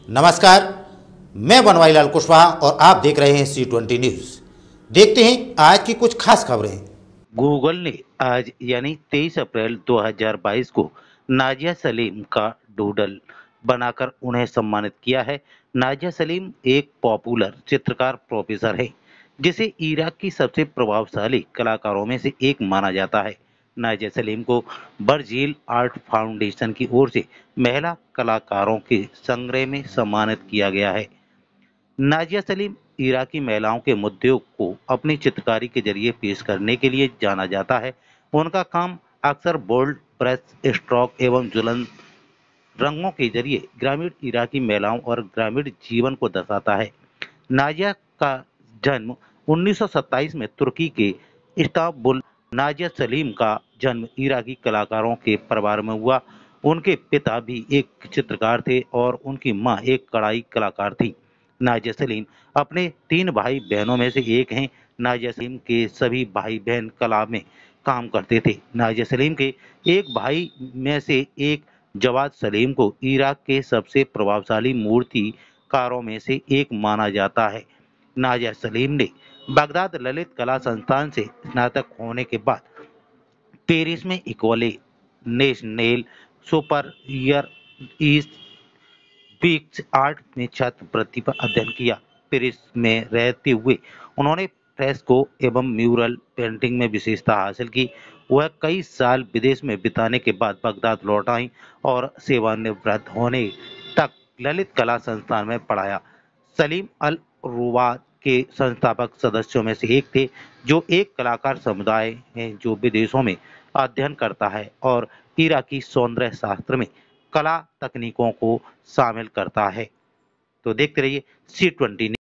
नमस्कार, मैं बनवारीलाल कुशवाहा और आप देख रहे हैं C20 न्यूज। देखते हैं आज की कुछ खास खबरें। गूगल ने आज यानी 23 अप्रैल 2022 को नाजिया सलीम का डूडल बनाकर उन्हें सम्मानित किया है। नाजिया सलीम एक पॉपुलर चित्रकार प्रोफेसर है जिसे इराक की सबसे प्रभावशाली कलाकारों में से एक माना जाता है। नाजिया सलीम को बर्जील आर्ट फाउंडेशन की ओर से महिला कलाकारों के संग्रह में सम्मानित किया गया है। नाजिया सलीम इराकी महिलाओं के मुद्दों को अपनी चित्रकारी के जरिए पेश करने के लिए जाना जाता है। उनका काम अक्सर बोल्ड ब्रश स्ट्रोक एवं ज्वलंत रंगों के जरिए ग्रामीण इराकी महिलाओं और ग्रामीण जीवन को दर्शाता है। नाजिया का जन्म 1927 में तुर्की के इस्तांबुल। नाजिया सलीम का जन्म इराकी कलाकारों के परिवार में हुआ। उनके पिता भी एक चित्रकार थे और उनकी मां एक कढ़ाई कलाकार थी। नाजिया सलीम अपने 3 भाई बहनों में से एक हैं। नाजिया सलीम के सभी भाई बहन कला में काम करते थे। नाजिया सलीम के एक भाई में से एक जवाद सलीम को इराक के सबसे प्रभावशाली मूर्तिकारों में से एक माना जाता है। नाजिया सलीम ने बगदाद ललित कला संस्थान से स्नातक होने के बाद पेरिस में इकोले नेशनल सुपरियर ईस्ट पिक्स आर्ट में छात्रवृत्ति पर अध्ययन किया। पेरिस में रहते हुए उन्होंने फ्रेस्को एवं म्यूरल पेंटिंग में विशेषता हासिल की। वह कई साल विदेश में बिताने के बाद बगदाद लौट आई और सेवानिवृत्त होने तक ललित कला संस्थान में पढ़ाया। सलीम अल रुवाद के संस्थापक सदस्यों में से एक थे, जो एक कलाकार समुदाय है जो विदेशों में अध्ययन करता है और इराकी सौंदर्य शास्त्र में कला तकनीकों को शामिल करता है। तो देखते रहिए C20।